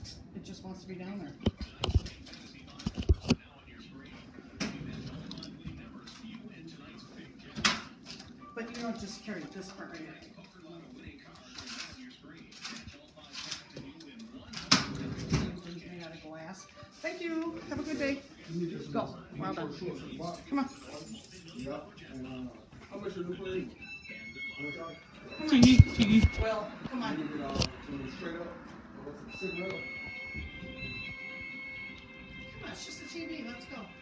It just wants to be down there. But you don't just carry this part right here. Made out of glass. Thank you. Have a good day. Go. Well done. Come on. How much are you paying? Tiggy. Well, come on. Straight up. Sit up. Come on, it's just a TV. Let's go.